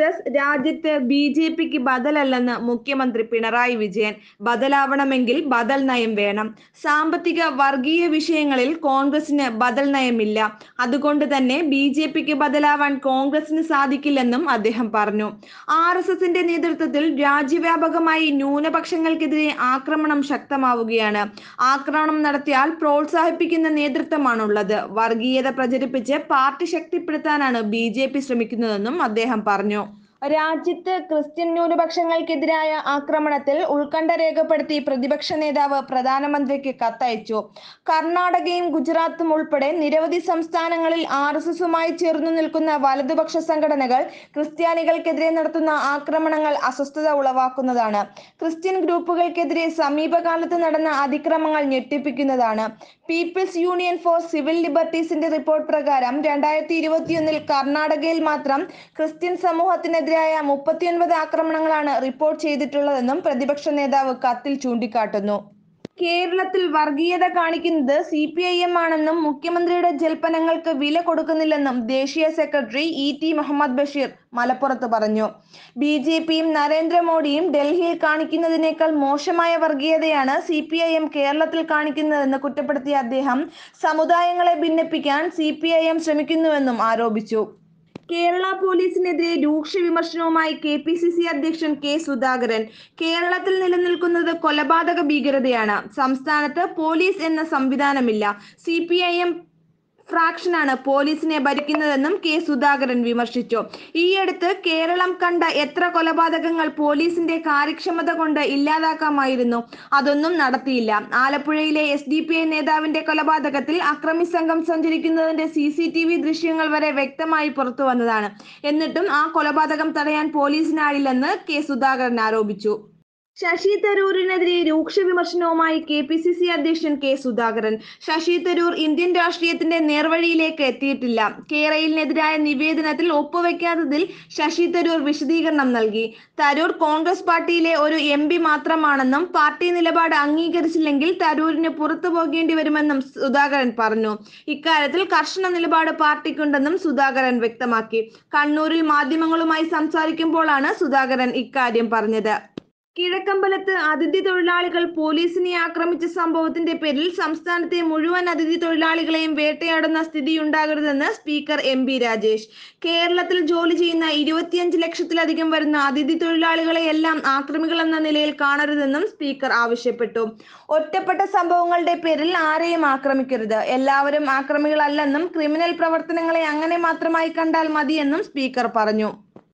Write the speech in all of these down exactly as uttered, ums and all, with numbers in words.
കോൺഗ്രസ് രാജ്യത്ത് B J പിക്ക് ബദലല്ലെന്ന് മുഖ്യമന്ത്രി പിണറായി വിജയൻ. ബദലാവണമെങ്കിൽ ബദൽ നയം വേണം. സാമ്പത്തിക വർഗീയ വിഷയങ്ങളിൽ കോൺഗ്രസിന് ബദൽ നയമില്ല. അതുകൊണ്ട് തന്നെ ബി ജെ പിക്ക് ബദലാവാൻ കോൺഗ്രസിന് സാധിക്കില്ലെന്നും അദ്ദേഹം പറഞ്ഞു. ആർ എസ് എസിന്റെ നേതൃത്വത്തിൽ രാജ്യവ്യാപകമായി ന്യൂനപക്ഷങ്ങൾക്കെതിരെ ആക്രമണം ശക്തമാവുകയാണ്. ആക്രമണം നടത്തിയാൽ പ്രോത്സാഹിപ്പിക്കുന്ന നേതൃത്വമാണുള്ളത്. വർഗീയത പ്രചരിപ്പിച്ച് പാർട്ടി ശക്തിപ്പെടുത്താനാണ് ബി ജെ പി ശ്രമിക്കുന്നതെന്നും അദ്ദേഹം പറഞ്ഞു. രാജ്യത്ത് ക്രിസ്ത്യൻ ന്യൂനപക്ഷങ്ങൾക്കെതിരായ ആക്രമണത്തിൽ ഉത്കണ്ഠ രേഖപ്പെടുത്തി പ്രതിപക്ഷ നേതാവ് പ്രധാനമന്ത്രിക്ക് കത്തയച്ചു. കർണാടകയും ഗുജറാത്തും ഉൾപ്പെടെ നിരവധി സംസ്ഥാനങ്ങളിൽ ആർ എസ് എസുമായി ചേർന്നു നിൽക്കുന്ന വലതുപക്ഷ സംഘടനകൾ ക്രിസ്ത്യാനികൾക്കെതിരെ നടത്തുന്ന ആക്രമണങ്ങൾ അസ്വസ്ഥത ഉളവാക്കുന്നതാണ്. ക്രിസ്ത്യൻ ഗ്രൂപ്പുകൾക്കെതിരെ സമീപകാലത്ത് നടന്ന അതിക്രമങ്ങൾ ഞെട്ടിപ്പിക്കുന്നതാണ്. പീപ്പിൾസ് യൂണിയൻ ഫോർ സിവിൽ ലിബർട്ടീസിന്റെ റിപ്പോർട്ട് പ്രകാരം രണ്ടായിരത്തി ഇരുപത്തിയൊന്നിൽ കർണാടകയിൽ മാത്രം ക്രിസ്ത്യൻ സമൂഹത്തിനെതിരായ മുപ്പത്തിയൊൻപത് ആക്രമണങ്ങളാണ് റിപ്പോർട്ട് ചെയ്തിട്ടുള്ളതെന്നും പ്രതിപക്ഷ നേതാവ് കത്തിൽ ചൂണ്ടിക്കാട്ടുന്നു. കേരളത്തിൽ വർഗീയത കാണിക്കുന്നത് സി പി ഐ എം ആണെന്നും മുഖ്യമന്ത്രിയുടെ ജൽപ്പനങ്ങൾക്ക് വില കൊടുക്കുന്നില്ലെന്നും ദേശീയ secretary E T Muhammad Basheer മലപ്പുറത്ത് പറഞ്ഞു. ബി ജെ പിയും നരേന്ദ്രമോദിയും ഡൽഹിയിൽ കാണിക്കുന്നതിനേക്കാൾ മോശമായ വർഗീയതയാണ് സി പി ഐ എം കേരളത്തിൽ കാണിക്കുന്നതെന്ന് കുറ്റപ്പെടുത്തിയ അദ്ദേഹം സമുദായങ്ങളെ ഭിന്നിപ്പിക്കാൻ സി പി ഐ എം ശ്രമിക്കുന്നുവെന്നും ആരോപിച്ചു. കേരള പോലീസിനെതിരെ രൂക്ഷ വിമർശനവുമായി കെ പി സി സി അധ്യക്ഷൻ കെ സുധാകരൻ. കേരളത്തിൽ നിലനിൽക്കുന്നത് കൊലപാതക ഭീകരതയാണ്. സംസ്ഥാനത്ത് പോലീസ് എന്ന സംവിധാനമില്ല. സി പി ഐ എം ഫ്രാക്ഷനാണ് പോലീസിനെ ഭരിക്കുന്നതെന്നും കെ സുധാകരൻ വിമർശിച്ചു. ഈയടുത്ത് കേരളം കണ്ട എത്ര കൊലപാതകങ്ങൾ പോലീസിന്റെ കാര്യക്ഷമത കൊണ്ട് ഇല്ലാതാക്കാമായിരുന്നു. അതൊന്നും നടത്തിയില്ല. ആലപ്പുഴയിലെ എസ് ഡി പി ഐ നേതാവിന്റെ കൊലപാതകത്തിൽ അക്രമി സംഘം സഞ്ചരിക്കുന്നതിന്റെ സി സി ടി വി ദൃശ്യങ്ങൾ വരെ വ്യക്തമായി പുറത്തു വന്നതാണ്. എന്നിട്ടും ആ കൊലപാതകം തടയാൻ പോലീസിനായില്ലെന്ന് കെ സുധാകരൻ ആരോപിച്ചു. ശശി തരൂരിനെതിരെ രൂക്ഷ വിമർശനവുമായി കെ പി സി സി അധ്യക്ഷൻ കെ സുധാകരൻ. ശശി തരൂർ ഇന്ത്യൻ രാഷ്ട്രീയത്തിന്റെ നേർവഴിയിലേക്ക് എത്തിയിട്ടില്ല. കേരളിനെതിരായ നിവേദനത്തിൽ ഒപ്പുവെക്കാത്തതിൽ ശശി തരൂർ വിശദീകരണം നൽകി. തരൂർ കോൺഗ്രസ് പാർട്ടിയിലെ ഒരു എം പി മാത്രമാണെന്നും പാർട്ടി നിലപാട് അംഗീകരിച്ചില്ലെങ്കിൽ തരൂരിന് പുറത്തു പോകേണ്ടി വരുമെന്നും സുധാകരൻ പറഞ്ഞു. ഇക്കാര്യത്തിൽ കർശന നിലപാട് പാർട്ടിക്കുണ്ടെന്നും സുധാകരൻ വ്യക്തമാക്കി. കണ്ണൂരിൽ മാധ്യമങ്ങളുമായി സംസാരിക്കുമ്പോഴാണ് സുധാകരൻ ഇക്കാര്യം പറഞ്ഞത്. കിഴക്കമ്പലത്ത് അതിഥി തൊഴിലാളികൾ പോലീസിനെ ആക്രമിച്ച സംഭവത്തിന്റെ പേരിൽ സംസ്ഥാനത്തെ മുഴുവൻ അതിഥി തൊഴിലാളികളെയും വേട്ടയാടുന്ന സ്ഥിതിയുണ്ടാകരുതെന്ന് സ്പീക്കർ എം പി രാജേഷ്. കേരളത്തിൽ ജോലി ചെയ്യുന്ന ഇരുപത്തിയഞ്ച് ലക്ഷത്തിലധികം വരുന്ന അതിഥി തൊഴിലാളികളെയെല്ലാം ആക്രമികളെന്ന നിലയിൽ കാണരുതെന്നും സ്പീക്കർ ആവശ്യപ്പെട്ടു. ഒറ്റപ്പെട്ട സംഭവങ്ങളുടെ പേരിൽ ആരെയും ആക്രമിക്കരുത്. എല്ലാവരും ആക്രമികളല്ലെന്നും ക്രിമിനൽ പ്രവർത്തനങ്ങളെ അങ്ങനെ മാത്രമായി കണ്ടാൽ മതിയെന്നും സ്പീക്കർ പറഞ്ഞു.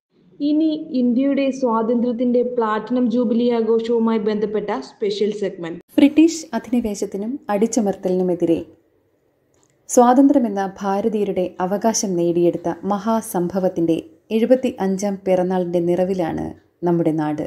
ഇനി ഇന്ത്യയുടെ സ്വാതന്ത്ര്യത്തിന്റെ പ്ലാറ്റിനം ജൂബിലി ആഘോഷവുമായി ബന്ധപ്പെട്ട സ്പെഷ്യൽ സെഗ്മെന്റ്. ബ്രിട്ടീഷ് അധിനിവേശത്തിനും അടിച്ചമർത്തലിനുമെതിരെ സ്വാതന്ത്ര്യമെന്ന ഭാരതീയരുടെ അവകാശം നേടിയെടുത്ത മഹാസംഭവത്തിന്റെ എഴുപത്തി അഞ്ചാം പിറന്നാളിന്റെ നിറവിലാണ് നമ്മുടെ നാട്.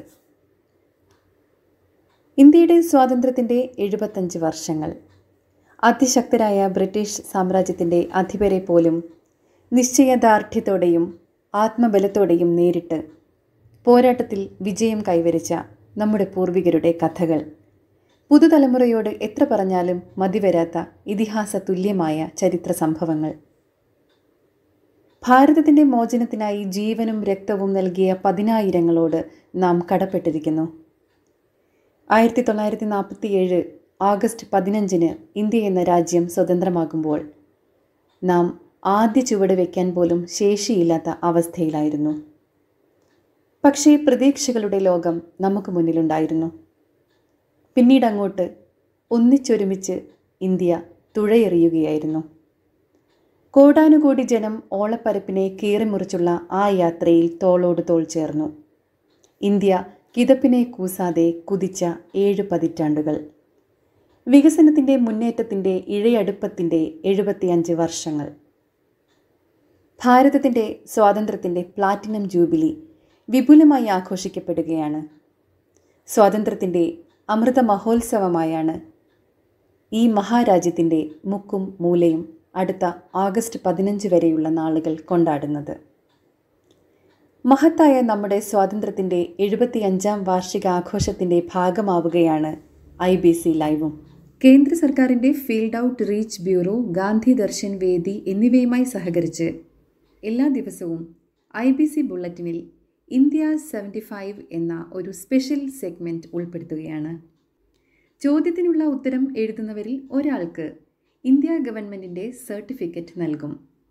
ഇന്ത്യയുടെ സ്വാതന്ത്ര്യത്തിന്റെ എഴുപത്തഞ്ച് വർഷങ്ങൾ അതിശക്തരായ ബ്രിട്ടീഷ് സാമ്രാജ്യത്തിന്റെ അധിപരെ പോലും നിശ്ചയദാർഢ്യത്തോടെയും ആത്മബലത്തോടെയും നേരിട്ട് പോരാട്ടത്തിൽ വിജയം കൈവരിച്ച നമ്മുടെ പൂർവികരുടെ കഥകൾ പുതുതലമുറയോട് എത്ര പറഞ്ഞാലും മതിവരാത്ത ഇതിഹാസ തുല്യമായ ചരിത്ര സംഭവങ്ങൾ. ഭാരതത്തിൻ്റെ മോചനത്തിനായി ജീവനും രക്തവും നൽകിയ പതിനായിരങ്ങളോട് നാം കടപ്പെട്ടിരിക്കുന്നു. ആയിരത്തി തൊള്ളായിരത്തി നാൽപ്പത്തി ഏഴ് ആഗസ്റ്റ് പതിനഞ്ചിന് ഇന്ത്യ എന്ന രാജ്യം സ്വതന്ത്രമാകുമ്പോൾ നാം ആദ്യ ചുവട് വയ്ക്കാൻ പോലും ശേഷിയില്ലാത്ത അവസ്ഥയിലായിരുന്നു. പക്ഷേ പ്രതീക്ഷകളുടെ ലോകം നമുക്ക് മുന്നിലുണ്ടായിരുന്നു. പിന്നീട് അങ്ങോട്ട് ഒന്നിച്ചൊരുമിച്ച് ഇന്ത്യ തുഴയെറിയുകയായിരുന്നു. കോടാനുകോടി ജനം ഓളപ്പരപ്പിനെ കീറിമുറിച്ചുള്ള ആ യാത്രയിൽ തോളോട് തോൾ ചേർന്നു. ഇന്ത്യ കിതപ്പിനെ കൂസാതെ കുതിച്ച ഏഴ് പതിറ്റാണ്ടുകൾ. വികസനത്തിൻ്റെ മുന്നേറ്റത്തിൻ്റെ ഇഴയടുപ്പത്തിൻ്റെ എഴുപത്തിയഞ്ച് വർഷങ്ങൾ. ഭാരതത്തിൻ്റെ സ്വാതന്ത്ര്യത്തിൻ്റെ പ്ലാറ്റിനം ജൂബിലി വിപുലമായി ആഘോഷിക്കപ്പെടുകയാണ്. സ്വാതന്ത്ര്യത്തിൻ്റെ അമൃത മഹോത്സവമായാണ് ഈ മഹാരാജ്യത്തിൻ്റെ മുക്കും മൂലയും അടുത്ത ആഗസ്റ്റ് പതിനഞ്ച് വരെയുള്ള നാളുകൾ കൊണ്ടാടുന്നത്. മഹത്തായ നമ്മുടെ സ്വാതന്ത്ര്യത്തിൻ്റെ എഴുപത്തിയഞ്ചാം വാർഷികാഘോഷത്തിൻ്റെ ഭാഗമാവുകയാണ് ഐ ബി സി ലൈവും. കേന്ദ്ര സർക്കാരിൻ്റെ field out reach bureau, Gandhi Darshan വേദി എന്നിവയുമായി സഹകരിച്ച് എല്ലാ ദിവസവും ഐ ബി സി ബുള്ളറ്റിനിൽ ഇന്ത്യ സെവൻറ്റി ഫൈവ് എന്ന ഒരു സ്പെഷ്യൽ സെഗ്മെൻറ്റ് ഉൾപ്പെടുത്തുകയാണ്. ചോദ്യത്തിനുള്ള ഉത്തരം എഴുതുന്നവരിൽ ഒരാൾക്ക് ഇന്ത്യ ഗവൺമെൻറ്റിൻ്റെ സർട്ടിഫിക്കറ്റ് നൽകും.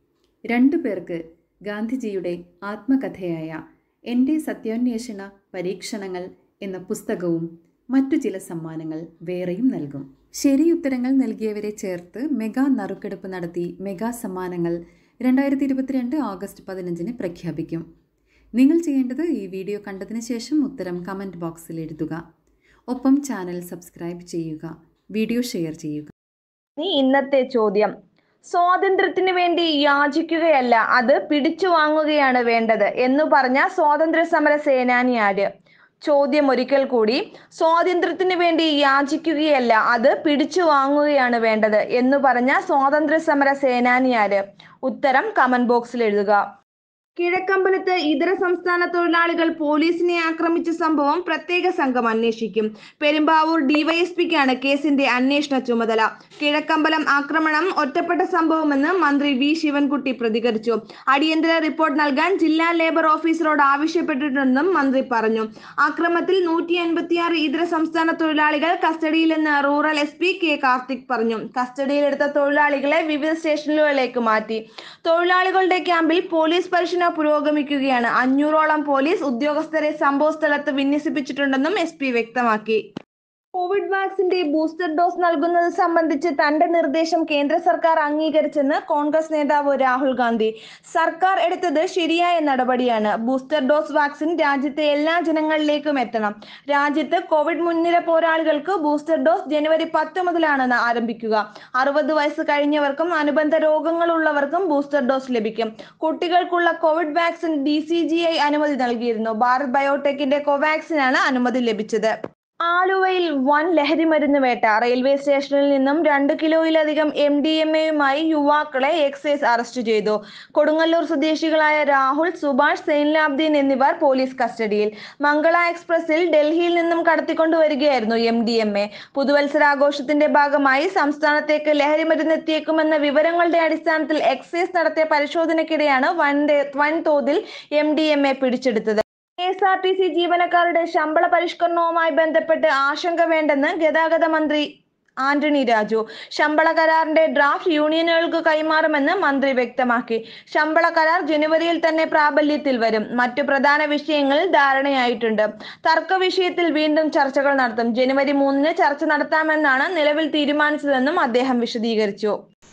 രണ്ടു പേർക്ക് ഗാന്ധിജിയുടെ ആത്മകഥയായ എൻ്റെ സത്യാന്വേഷണ പരീക്ഷണങ്ങൾ എന്ന പുസ്തകവും മറ്റു ചില സമ്മാനങ്ങൾ വേറെയും നൽകും. ശരിയുത്തരങ്ങൾ നൽകിയവരെ ചേർത്ത് മെഗാ നറുക്കെടുപ്പ് നടത്തി മെഗാ സമ്മാനങ്ങൾ രണ്ടായിരത്തി ഇരുപത്തിരണ്ട് ഓഗസ്റ്റ് പതിനഞ്ചിന് പ്രഖ്യാപിക്കും. നിങ്ങൾ ചെയ്യേണ്ടത് ഈ വീഡിയോ കണ്ടതിന് ശേഷം ഉത്തരം കമൻറ്റ് ബോക്സിൽ എഴുതുക. ഒപ്പം ചാനൽ സബ്സ്ക്രൈബ് ചെയ്യുക, വീഡിയോ ഷെയർ ചെയ്യുക. ഇന്നത്തെ ചോദ്യം: സ്വാതന്ത്ര്യത്തിന് വേണ്ടി യാചിക്കുകയല്ല, അത് പിടിച്ചു വാങ്ങുകയാണ് വേണ്ടത് എന്ന് പറഞ്ഞ സ്വാതന്ത്ര്യ സമര സേനാനി ആര്? ചോദ്യം ഒരിക്കൽ കൂടി: സ്വാതന്ത്ര്യത്തിന് വേണ്ടി യാചിക്കുകയല്ല, അത് പിടിച്ചു വാങ്ങുകയാണ് വേണ്ടത് എന്ന് പറഞ്ഞ സ്വാതന്ത്ര്യ സമര സേനാനി ആര്? ഉത്തരം കമന്റ് ബോക്സിൽ എഴുതുക. കിഴക്കമ്പലത്ത് ഇതര സംസ്ഥാന തൊഴിലാളികൾ പോലീസിനെ ആക്രമിച്ച സംഭവം പ്രത്യേക സംഘം അന്വേഷിക്കും. പെരുമ്പാവൂർ ഡിവൈഎസ്പിക്കാണ് കേസിന്റെ അന്വേഷണ ചുമതല. കിഴക്കമ്പലം ആക്രമണം ഒറ്റപ്പെട്ട സംഭവമെന്ന് മന്ത്രി വി ശിവൻകുട്ടി പ്രതികരിച്ചു. അടിയന്തര റിപ്പോർട്ട് നൽകാൻ ജില്ലാ ലേബർ ഓഫീസറോട് ആവശ്യപ്പെട്ടിട്ടുണ്ടെന്നും മന്ത്രി പറഞ്ഞു. ആക്രമണത്തിൽ നൂറ്റി എൺപത്തിയാറ് ഇതര സംസ്ഥാന തൊഴിലാളികൾ കസ്റ്റഡിയിലെന്ന് rural S P K Karthik പറഞ്ഞു. കസ്റ്റഡിയിലെടുത്ത തൊഴിലാളികളെ വിവിധ സ്റ്റേഷനുകളിലേക്ക് മാറ്റി. തൊഴിലാളികളുടെ ക്യാമ്പിൽ പോലീസ് പരിശോധന പുരോഗമിക്കുകയാണ്. അഞ്ഞൂറോളം പോലീസ് ഉദ്യോഗസ്ഥരെ സംഭവ സ്ഥലത്ത് വിന്യസിപ്പിച്ചിട്ടുണ്ടെന്നും എസ് പി വ്യക്തമാക്കി. കോവിഡ് വാക്സിന്റെ ബൂസ്റ്റർ ഡോസ് നൽകുന്നത് സംബന്ധിച്ച് തന്റെ നിർദ്ദേശം കേന്ദ്ര സർക്കാർ അംഗീകരിച്ചെന്ന് കോൺഗ്രസ് നേതാവ് രാഹുൽ ഗാന്ധി. സർക്കാർ എടുത്തത് ശരിയായ നടപടിയാണ്. ബൂസ്റ്റർ ഡോസ് വാക്സിൻ രാജ്യത്തെ എല്ലാ ജനങ്ങളിലേക്കും എത്തണം. രാജ്യത്ത് കോവിഡ് മുൻനിര പോരാളികൾക്ക് ബൂസ്റ്റർ ഡോസ് ജനുവരി പത്ത് മുതലാണ് ആരംഭിക്കുക. അറുപത് വയസ്സ് കഴിഞ്ഞവർക്കും അനുബന്ധ രോഗങ്ങളുള്ളവർക്കും ബൂസ്റ്റർ ഡോസ് ലഭിക്കും. കുട്ടികൾക്കുള്ള covid vaccine D C G I അനുമതി നൽകിയിരുന്നു. ഭാരത് ബയോടെക്കിന്റെ കോവാക്സിനാണ് അനുമതി ലഭിച്ചത്. ആലുവയിൽ വൻ ലഹരിമരുന്ന് വേട്ട. റെയിൽവേ സ്റ്റേഷനിൽ നിന്നും രണ്ട് കിലോയിലധികം എം ഡി എം എയുമായി യുവാക്കളെ എക്സൈസ് അറസ്റ്റ് ചെയ്തു. കൊടുങ്ങല്ലൂർ സ്വദേശികളായ രാഹുൽ, സുഭാഷ്, സൈൻലാബ്ദീൻ എന്നിവർ പോലീസ് കസ്റ്റഡിയിൽ. മംഗള എക്സ്പ്രസിൽ ഡൽഹിയിൽ നിന്നും കടത്തിക്കൊണ്ടുവരികയായിരുന്നു എം ഡി എം എ. പുതുവത്സരാഘോഷത്തിന്റെ ഭാഗമായി സംസ്ഥാനത്തേക്ക് ലഹരിമരുന്ന് എത്തിയേക്കുമെന്ന വിവരങ്ങളുടെ അടിസ്ഥാനത്തിൽ എക്സൈസ് നടത്തിയ പരിശോധനയ്ക്കിടെയാണ് വൻ വൻതോതിൽ എം ഡി എം എ പിടിച്ചെടുത്തത്. K S R T C ജീവനക്കാരുടെ ശമ്പള പരിഷ്കരണവുമായി ബന്ധപ്പെട്ട് ആശങ്ക വേണ്ടെന്ന് ഗതാഗത മന്ത്രി ആന്റണി രാജു. ശമ്പള കരാറിന്റെ ഡ്രാഫ്റ്റ് യൂണിയനുകൾക്ക് കൈമാറുമെന്ന് മന്ത്രി വ്യക്തമാക്കി. ശമ്പള കരാർ ജനുവരിയിൽ തന്നെ പ്രാബല്യത്തിൽ വരും. മറ്റു പ്രധാന വിഷയങ്ങളിൽ ധാരണയായിട്ടുണ്ട്. തർക്ക വിഷയത്തിൽ വീണ്ടും ചർച്ചകൾ നടത്തും. ജനുവരി മൂന്നിന് ചർച്ച നടത്താമെന്നാണ് നിലവിൽ തീരുമാനിച്ചതെന്നും അദ്ദേഹം വിശദീകരിച്ചു.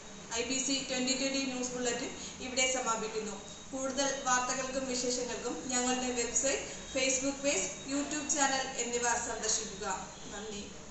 I B C twenty twenty news bulletin ഇവിടെ സമാപിക്കുന്നു. കൂടുതൽ വാർത്തകൾക്കും വിശേഷങ്ങൾക്കും ഞങ്ങളുടെ website, Facebook page, YouTube channel എന്നിവ സന്ദർശിക്കുക. നന്ദി.